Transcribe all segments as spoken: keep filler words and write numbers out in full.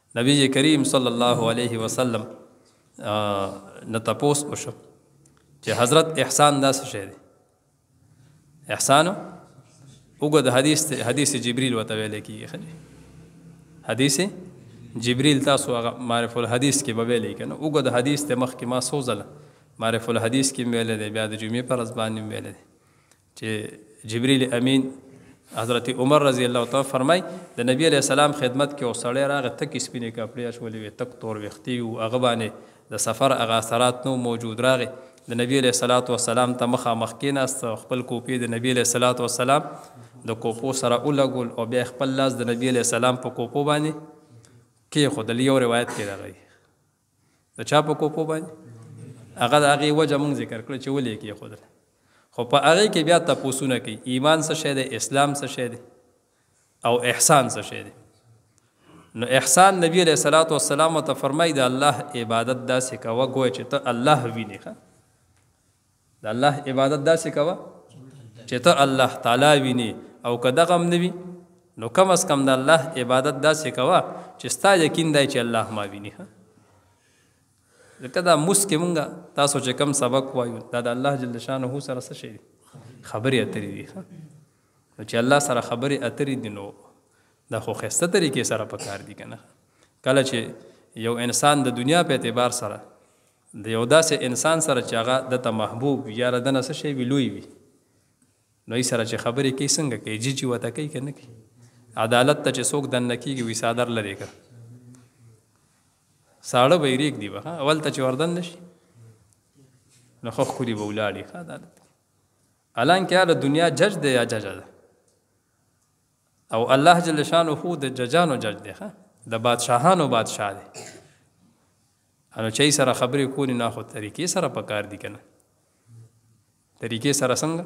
نبی کریم صلی الله علیه وسلم نه تپوس وشو چې حضرت احسان دا څه شی دی؟ احسان اوږد حدیث حدیث جبریل ورته ویلی کېږي. حدیث جبریل تاسو هغه معرف الحدیث کې به ویلی که نه، اوږد حدیث دی. مخکې ما څو ځله معرف الحدیث کې مې ویلی دی، بیا د جمعې په ورځ باندې مې ویلی دی چې جبریل امین حضرت عمر رضی الله تعالی فرمای د نبی علیہ السلام خدمت کې یو سړی راغی، تکې سپینې کپړې اچولې وې، تک تور ویښتې وو، هغه باندې د سفر هغه اثرات نو موجود. راغی د نبی علیہ الصلوۃ والسلام ته مخامخ کېناست، خپل کوپې د نبی علیہ الصلوۃ والسلام د کوپو سره ولګول او بیا خپل لاس د نبی علیہ السلام په کوپو باندې کېښودل. یو روایت کې راغی د چا په کوپو باندې، هغه د هغې وجه مونږ ذکر کړه چې ولې یې کېښودل. خو په هغې کې بیا تپوسونه کوي ایمان څه شی دی، اسلام څه شی دی، او احسان څه شی دی. نو احسان نبی علیہ الصلوۃ والسلام ته فرمایي د الله عبادت داسې کوه ګویا چې ته الله وینې. ښه د الله عبادت داسې کوه چې ته الله تعالی وینې، او که دغه هم نه وي نو کم از کم د الله عبادت داسې کوه چې ستا یقین دی چې الله ما ویني. ښه ځکه دا موس کې مونږ تاسو چې کم سبق وایو دا د الله جل شانه سره څه شی دي؟ خبرې اترې دي. نو چې الله سره خبرې اترې دي نو دا خو ښایسته طریقې سره پکار دي که نه. کله چې یو انسان د دنیا په اعتبار سره د یو داسې انسان سره چې هغه دته محبوب وي یا دنه څه شی وي لوی وي، نو یې سره چې خبرې کوي څنګه کوي؟ جیجي ورته کوي که نه کوي؟ عدالت ته چې څوک دننه کېږي وي څادر لرې که ساړه به یې رېږدي به، اول ته چې وردن نه شي نو ښه ښکلي به ولاړي. ښه عدالت حالانکې هغه دنیا جج دی یا ججه ده، او الله جل شانه د ججانو جج دی، د بادشاهانو بادشاه دی. نو چې سره خبرې کولې نه خو طریقې سره پکار دي که نه؟ طریقې سره څنګه؟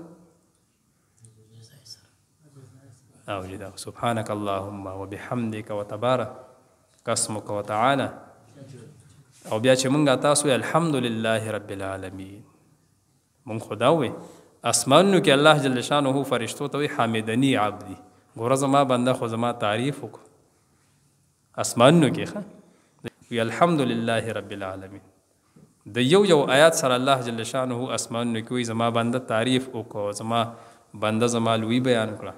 او جدا سبحانك اللهم وبحمدك وتبارك اسمك وتعالى. او بیا چې مونږ تاسو الحمدلله رب العالمین، مونږ خدا وې اسمانو کې الله جل شانه فرشتو ته وی حامدنی عبدی، ګوره زما بنده خو زما تعریف وکړو اسمانو کې. ښه وی الحمدلله رب العالمین. د یو یو آیات سره الله جل شانه اسمانو کې وی زما بنده تعریف وکړو، زما بنده زما لوی بیان کړه.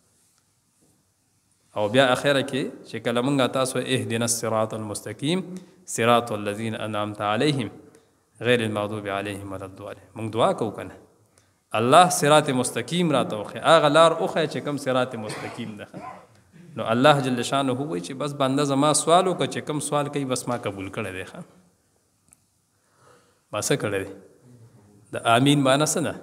او بیا اخره کې چې کله مونږ تاسو اهدنا الصراط المستقیم صراط الذین انعمت علیهم غیر المغضوب علیهم ولا الضالین، مونږ دعا کوو کنه الله صراط مستقیم راته وښیه، هغه لار وښیه چې کوم صراط مستقیم ده. نو الله جل شانه وایي چې بس بنده زما سوال وکړه، چې کوم سوال کوي بس ما قبول کړی دی. ښه ما څه کړی دی؟ د امین معنی څه ده؟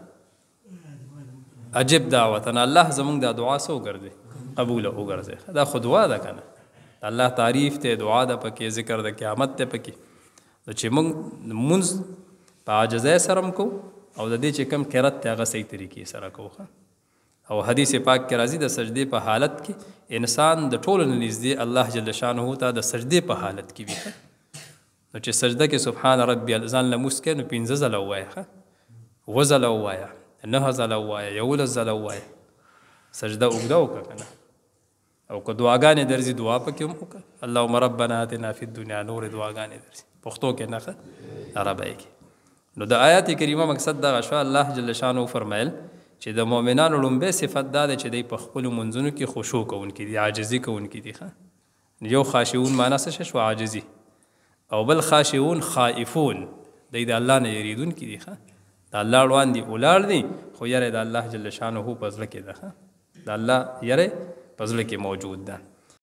عجب دعوتنا، الله زمونږ دا دعا څه وګرځي؟ قبول وګرځي. دا خو دعا ده که نه؟ الله تعریف ته دعا ده پکې، ذکر د قیامت ته پکې. چې موږ مونځ په عاجزۍ سره هم کوو او د دې چې کم قرت ته هغه صحیح طریقې سره کوو. او حدیث پاک کې راځي د سجدې په حالت کې انسان د ټولو نه نږدې الله جل شانه ته د سجدې په حالت کې وي. نو چې سجده کې سبحان ربي ځان لموس کې نو پنځه ځله ووایه، اووه ځله ووایه، نهه ځله ووایه، یولس ځله ووایه. سجده اوږده وکړه که نه؟ او که دعاګانې درځي دعا پکې هم وکړه، اللهم ربنا آتنا فی الدنیا، نور دعاګانې درځي پښتو کې نه ښه عربی کې. نو د آیات کریمه مقصد دغه شو، الله جل شانه فرمایل چې د مؤمنانو لومبی صفت دا ده چې دی په خپلو منځونو کې خشوع کوونکي دي، عاجزي کوونکي دي. ښه یو خاشعون معنی څه شو؟ عاجزي. او بل خاشعون خائفون، دی د الله نه یریدونکي دي. ښه د الله وړاندې ولاړ دي خو یری د الله جل شانه په زړه کې ده. ښه د الله یری په زړه کې موجود ده.